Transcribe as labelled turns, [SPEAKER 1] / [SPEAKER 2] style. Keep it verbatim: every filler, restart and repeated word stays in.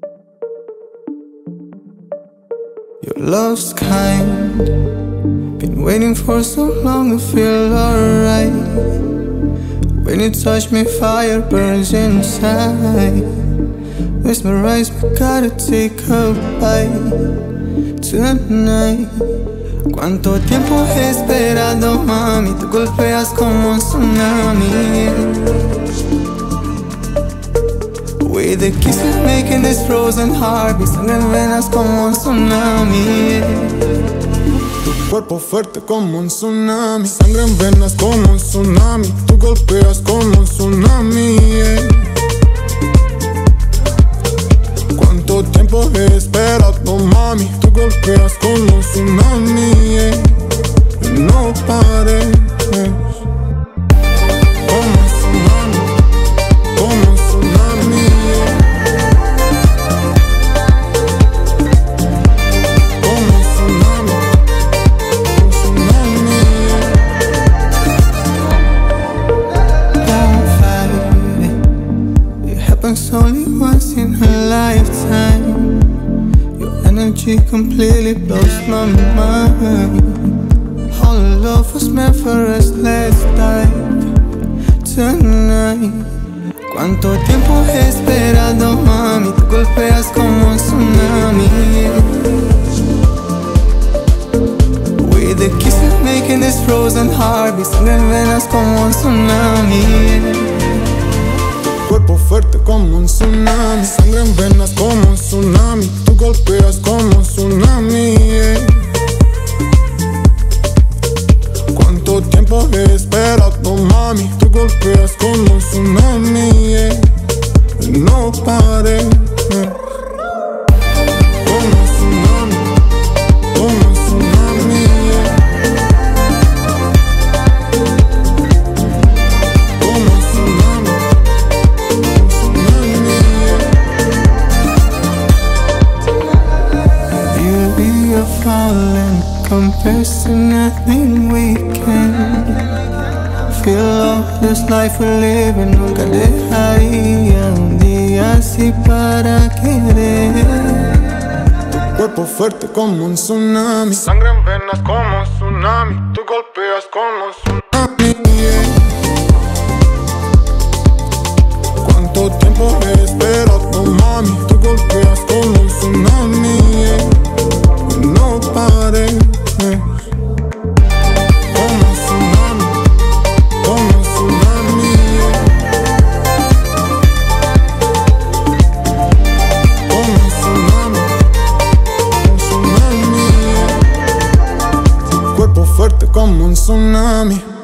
[SPEAKER 1] Your love's kind, been waiting for so long to feel alright. When you touch me, fire burns inside. Mesmerized, we gotta take a bite tonight. Cuánto tiempo he esperado, mami, tú golpeas como un tsunami. With the kisses making this frozen heart, mi sangre en venas como un tsunami.
[SPEAKER 2] Tu cuerpo fuerte como un tsunami, sangre en venas como un tsunami. Tú golpeas como un tsunami. Yeah. Cuánto tiempo he esperado, mami, tú golpeas como un tsunami. Yeah. No pares.
[SPEAKER 1] It's only once in her lifetime. Your energy completely blows my mind. All our love was meant for us, let's dive tonight. Cuánto tiempo he esperado, mami, tú golpeas como un tsunami. With the kisses making this frozen heart, mi sangre en venas como un tsunami.
[SPEAKER 2] Cuerpo fuerte como un tsunami, sangre en venas como un tsunami. Tú golpeas como un tsunami. Yeah. Cuánto tiempo he esperado, mami, tú golpeas como un tsunami. Yeah. No pares. Yeah. Como un tsunami, como un tsunami. Yeah. Como un tsunami.
[SPEAKER 1] Falling compares to nothing we can feel. All this life we're living, nunca dejaría un día así para querer.
[SPEAKER 2] Tu cuerpo fuerte como un tsunami, sangre en venas como un tsunami. Tú golpeas como un tsunami. Yeah. Cuánto tiempo he esperado, mami, tú golpeas como un tsunami. Yeah. No pares. Eh. Como un tsunami, como un tsunami. Yeah. Como un tsunami, un tsunami. Yeah. Cuerpo fuerte como un tsunami.